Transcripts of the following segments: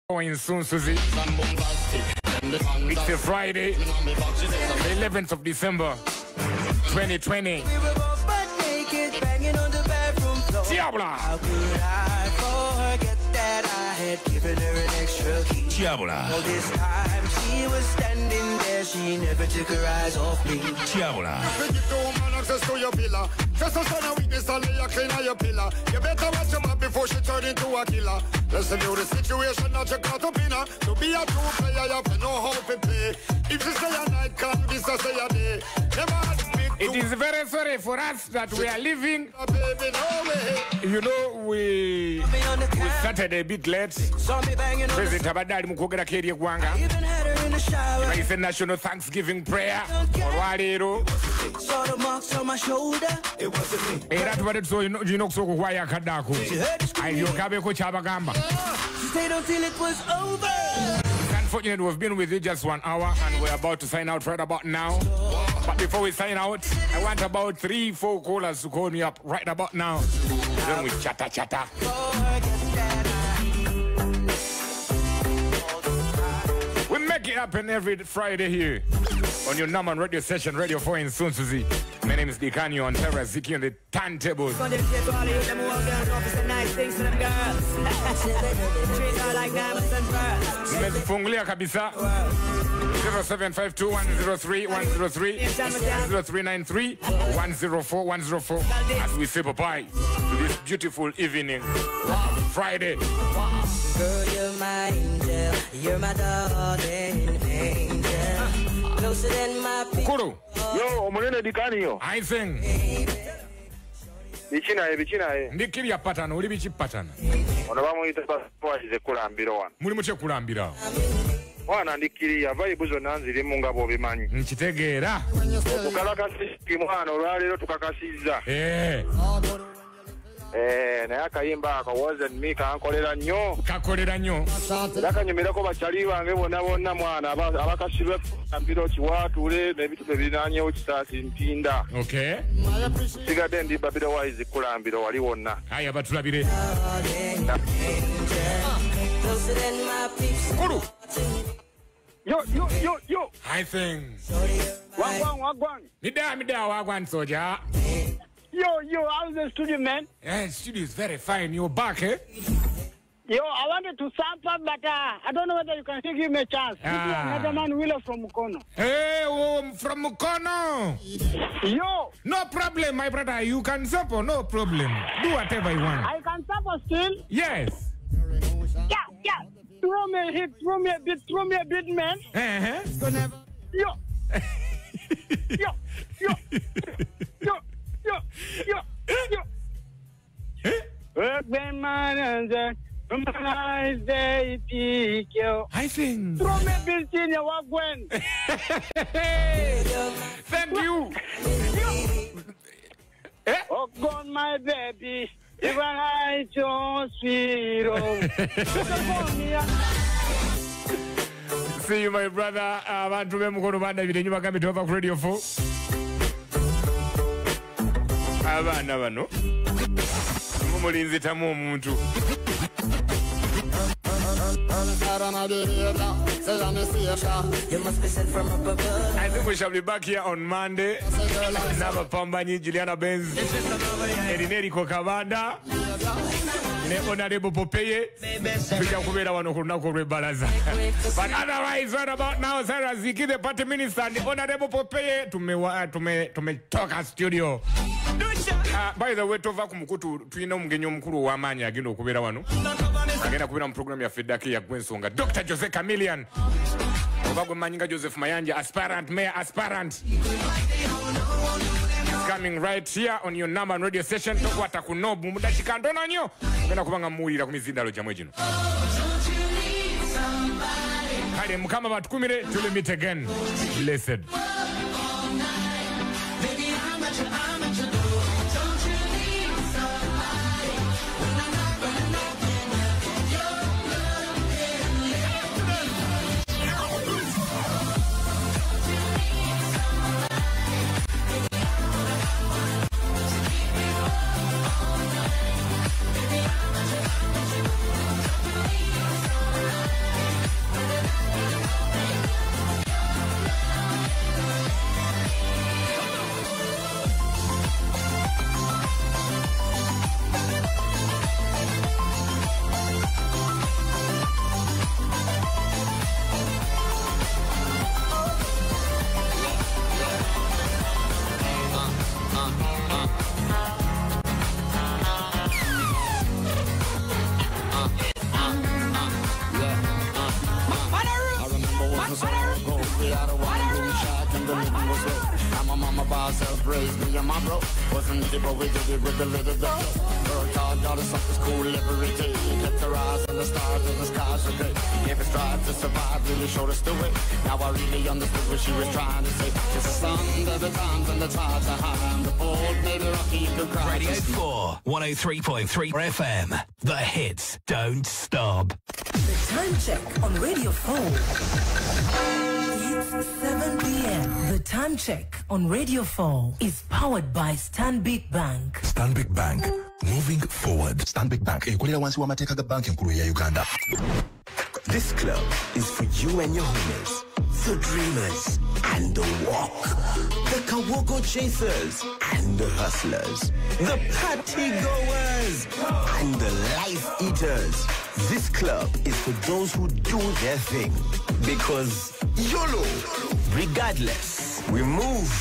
Going soon, Susie. It's a Friday, the 11th of December, 2020. Diabla! How could I forget that I had given her an extra key? Diabla! All this time she was standing there, she never took her eyes off me. Diabla! Access to your pillar. Just a son of weakness and lay a clean on your pillar. You better watch your mouth before she turn into a killer. Listen to the situation that you got up in her. To be a true player, you have to know how to play. If you say a night, can this a say a day. It is very sorry for us that we are living. Baby, no way. You know, we started a bit late. President Abadali Mukogera Keri Gwanga. It's a national Thanksgiving prayer. Olwaleero. Saw the marks on my shoulder. It wasn't me. Era tubadde tulina okusooka okuwaayo akaddaako alyokabeeko kyabagamba. She stayed until it was over. Unfortunately, we've been with you just 1 hour and we're about to sign out right about now. But before we sign out, I want about 3-4 callers to call me up right about now. Then we chatter. We make it happen every Friday here on your Naman radio session, Radio 4 in Sunsuzi. My name is Dikanyo and Terra Ziki on the turntables. Fungulia kabisa 0752103103 0393104104 as we say bye-bye to this beautiful evening Friday. Girl, you're my angel, you're my darling angel, closer than my Kuru. Yo, omunene Dikanyo. I sing. Bichinaye. Ndikiri ya patana, uli bichi patana. Ono bamuyita baswazize kulambira wano. Muli muche kulambira. Wana ndikiri ya vibe zonna nzirimu nga bw'obimanyi. Nkitegeera. Okukalakasiki mwana olwaleero tukakasizza. Naye akayimba akawoze nmi kankolera nnyo. Kakolera nnyo. Era kanyumirako bakyali bange bonna mwana abakasibwe kulambira okiwaatule n'ebintu bebirinaanyewo kisaasi ntinda. Okay. Sigadde ndi Babida Wise kulambira wali wonna. Aya batulabire. Kuru. Yo. I sing. Wagwan. Mida wagwan soja. Yo, how's the studio, man? Yeah, the studio is very fine. You're back, eh? Yo, I wanted to sample, but I don't know whether you can still give me a chance. This is another man, Willow from Mukono. Hey, from Mukono. Yo. No problem, my brother. You can sample, no problem. Do whatever you want. I can sample still? Yes. Yeah. Throw me a hit, throw me a bit, man. Yo. I think. Throw me a bit in your wagwan. Thank you. Oh, God, my baby. Even I so sweet. See you, my brother. Abantu bemukono banda birenyu bagambe tova ku Radio 4. Abana bano. Mumulinzi tamu omuntu. You must be sent from up above. I think we shall be back here on Monday. Naba Pambanyi, Juliana Benz, Erineri Kokabanda, ne Honorable Popeye. Tuja kubera wano ku lunaku olw'ebbalaza. But otherwise, right about now, Sarah Ziki, the party minister, and the Honorable Popeye, tumetoka studio. By the way, tova ku mukutu tulina omugenyi omukulu w'amaanyi agenda okubeera wano. Agenda kubeera mu programu ya Fedaki ya Gwensonga. Dr. Jose Chameleon. Oba gwe mmanyi nga Joseph Mayanja, aspirant, mayor aspirant. Coming right here on your Naman radio station. Tokwata ku nobu mudakika ntono nnyo. Genda kubanga muwulira ku mizindalo gyamwe gino. Kale Mukama batukumire, we'll meet again. Blessed. got a one-room shack and the living was low. And my mama boss helped raise me and my bro. Wasn't it, but we did it with a little bit. Worked hard, got us up to school every day. Kept her eyes on the stars and the skies were great. Gave us strides to survive, really showed us the way. Now I really understood what she was trying to say. It's the sun, the times and the tides are high. And the bold, maybe rocky, you could cry. Radio 4, 103.3 FM. The hits don't stop. The time check on Radio 4. It's 7 p.m. The time check on Radio 4 is powered by Stanbic Bank. Stanbic Bank. Moving forward. Stanbic Bank. Ekolera wansi wa mateka ga bank enkulu ya Uganda. This club is for you and your homies, the dreamers and the walk, the Kawogo chasers and the hustlers, the party goers and the life eaters. This club is for those who do their thing, because YOLO, regardless, we move.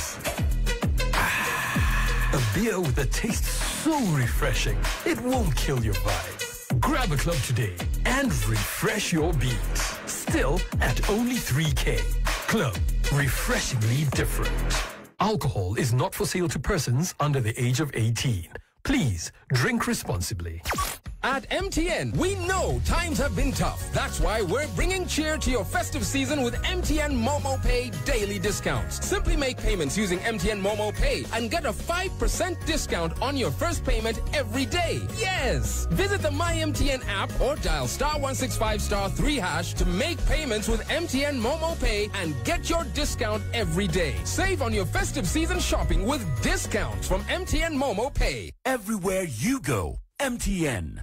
A beer with a taste so refreshing, it won't kill your vibe. Grab a club today and refresh your beats. Still at only 3K. Club, refreshingly different. Alcohol is not for sale to persons under the age of 18. Please drink responsibly. At MTN, we know times have been tough. That's why we're bringing cheer to your festive season with MTN Momo Pay daily discounts. Simply make payments using MTN Momo Pay and get a 5% discount on your first payment every day. Yes! Visit the MyMTN app or dial *165*3# to make payments with MTN Momo Pay and get your discount every day. Save on your festive season shopping with discounts from MTN Momo Pay. Everywhere you go, MTN.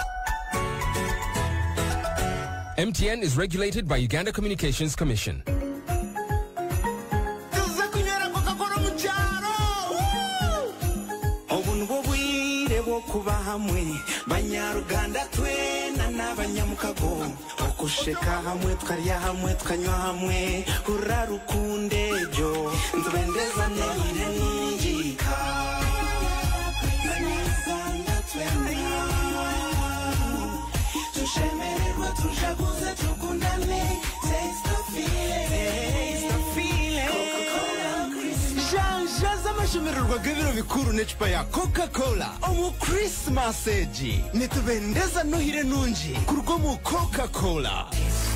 MTN is regulated by Uganda Communications Commission. Banyaruganda twena n'abanyamukago okusheka hamwe tukarya hamwe tukanywa hamwe urarukunde jo nzobendeza nehire ninjika banyaruganda twena tushemererwa tujaguze tukundane taste the feeling Coca-Cola Christmas jaza amashemererwa g'ibiro bikuru n'ecupa ya Coca-Cola omu Christmas eji nitubendeza nuhire nunji kurwo mu Coca-Cola.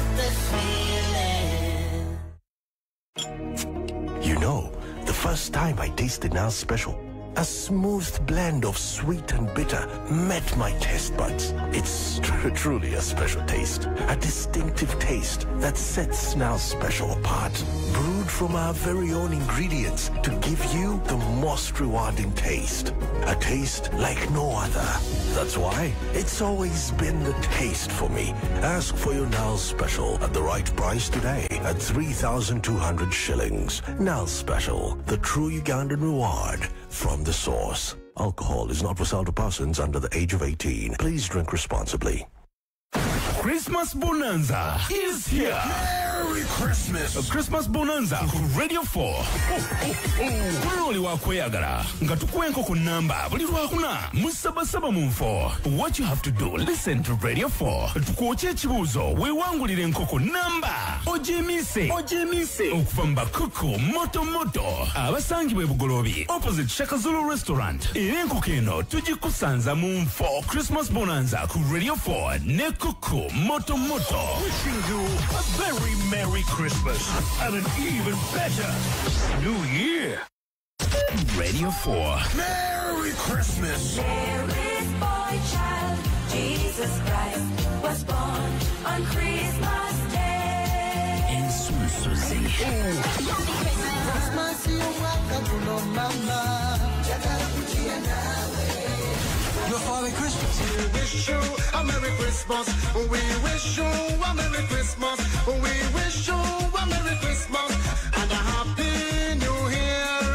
You know, the first time I tasted Nal's Special, a smooth blend of sweet and bitter met my taste buds. It's truly a special taste, a distinctive taste that sets Nal's Special apart. Brewed from our very own ingredients to give you the most rewarding taste. A taste like no other. That's why it's always been the taste for me. Ask for your Nal's Special at the right price today at 3,200 shillings. Nal's Special, the true Ugandan reward from the source. Alcohol is not for sale to persons under the age of 18. Please drink responsibly. Christmas Bonanza is here. Merry Christmas. A Christmas Bonanza Radio 4. Kuloli wa kweyagala nga tukwenko ku namba buli lwakuna musabasaba mu 4. What you have to do, listen to Radio 4. Tukuoche ekibuuzo weewangulire enkoko namba ojemise okuva mu bakuku moto abasangibwa ebugolobi opposite Shaka Zulu Restaurant. Era enkoko eno tugikusanza mu 4 Christmas Bonanza ku Radio 4 ne kuku moto. Wishing you a very Merry Christmas and an even better New Year. Radio 4. Merry Christmas. There is boy child, Jesus Christ was born on Christmas Day. In Suzuzi. Christmas y'umwaka guno mama jagala kugira nawe. Your Father Christmas. We wish you a Merry Christmas. We wish you a Merry Christmas. We wish you a Merry Christmas and a Happy New Year.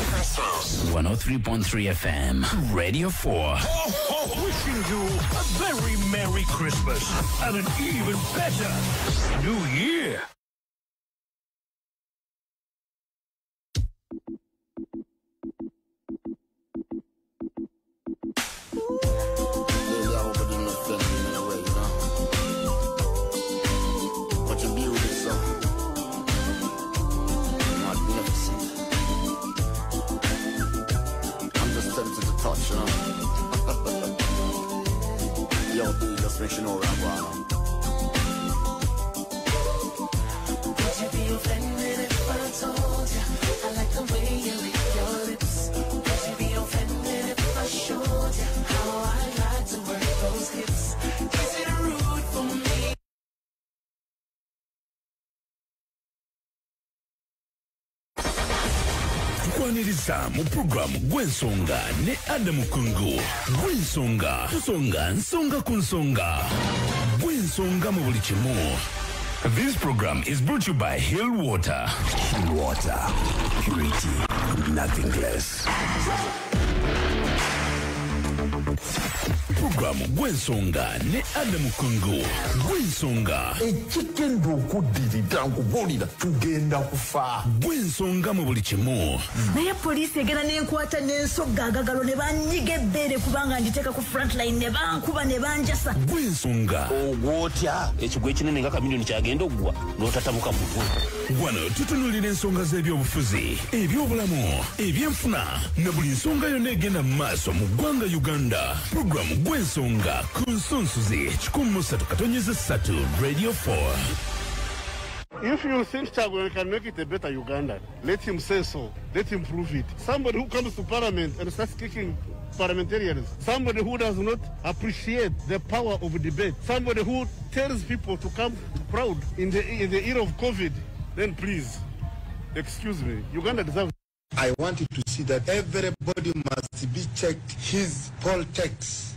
103.3 FM. Radio 4. Wishing you a very Merry Christmas and an even better New Year. tukwaniriza mu programu Gwensonga ne Adamu Kungu. Gwensonga, tusonga nsonga ku nsonga. Gwensonga mu buli kimu. This program is brought to you by Hill Water. Hill Water, purity, nothing less. Programu Gwensonga ne Adamu Kungu. Gwensonga ekigenda okuddirira nkubulira tugenda kufa. Gwensonga mu buli kimu. Naye poliisi egenda n'enkwata n'ensogga agagalo ne banyiga ebbeere kubanga nditeeka ku frontline ne bankuba ne banjasa. Gwensonga ogwotya ekigwa ekinene nga kamiliyoni kyagenda okuggwa n'otatabuka mutwe. wano tutunulira ensonga z'ebyobufuzi, ebyobulamu, ebyenfuna na buli nsonga yonna egenda mu maaso mu ggwanga Uganda. Programu Gwensonga ku Nsunsuzi 103.3 Radio 4. If you think Chagwe can make it a better Uganda, let him say so. Let him prove it. Somebody who comes to parliament and starts kicking parliamentarians, somebody who does not appreciate the power of debate, somebody who tells people to come proud in the era of COVID, then please, excuse me, Uganda deserves. I want you to see that everybody must be checked his poll tax